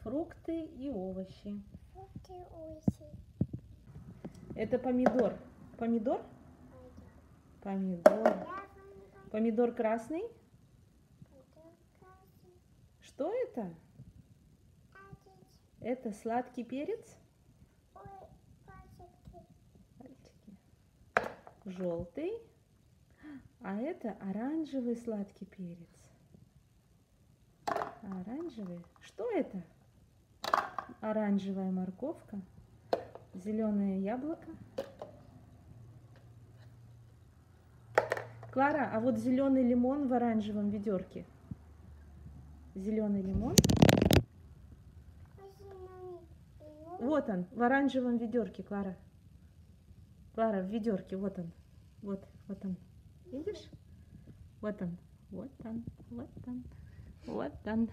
Фрукты и овощи. Фрукты и овощи. Это помидор. Помидор? Помидор. Помидор красный? Что это? Это сладкий перец? Пальчики. Желтый. А это оранжевый сладкий перец. Оранжевый. Что это? Оранжевая морковка. Зеленое яблоко. Клара, а вот зеленый лимон в оранжевом ведерке. Зеленый лимон. Вот он, в оранжевом ведерке, Клара. Клара, в ведерке, вот он. Вот он. Видишь? Вот он. Вот он. Вот он. Вот он.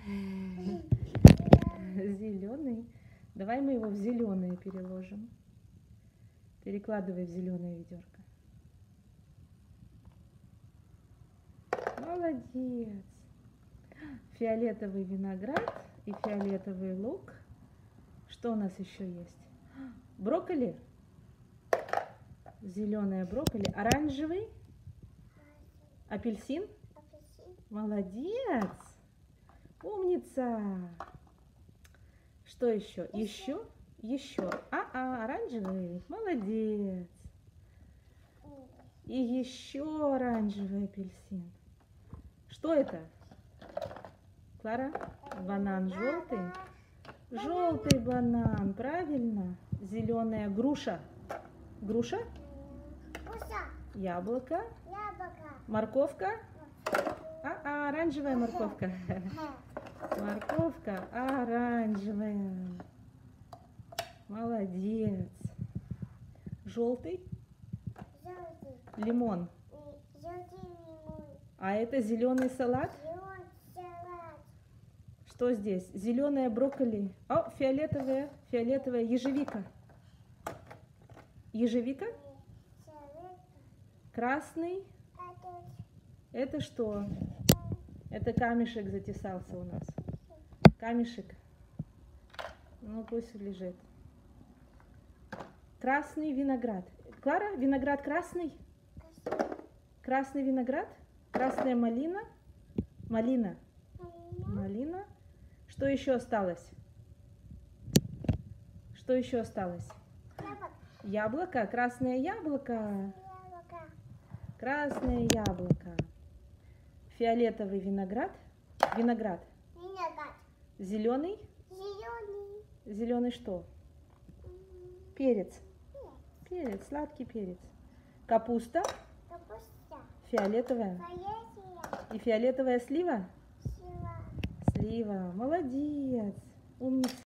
Зеленый. Давай мы его в зеленое переложим. Перекладывай в зеленое ведерко. Молодец. Фиолетовый виноград и фиолетовый лук. Что у нас еще есть? Брокколи. Зеленое брокколи. Оранжевый. Апельсин. Молодец. Умница. Что еще? Еще. Оранжевый. Молодец. И еще оранжевый апельсин. Что это? Клара? Банан желтый. Желтый банан, правильно. Зеленая груша. Груша? Яблоко. Морковка? Оранжевая морковка. Морковка оранжевая. Молодец. Желтый? Лимон. А это зеленый салат? Что здесь? Зеленая брокколи. О, фиолетовая ежевика. Ежевика? Красный. Это что? Это камешек затесался у нас. Камешек. Ну, пусть лежит. Красный виноград. Клара, виноград красный? Красный виноград? Красная малина? Малина. Малина. Что еще осталось? Что еще осталось? Яблоко. Красное яблоко. Красное яблоко. Фиолетовый виноград. Виноград. Зеленый. Зеленый что? Перец. Перец, сладкий перец. Капуста. Фиолетовая. И фиолетовая слива? Слива. Молодец. Умница.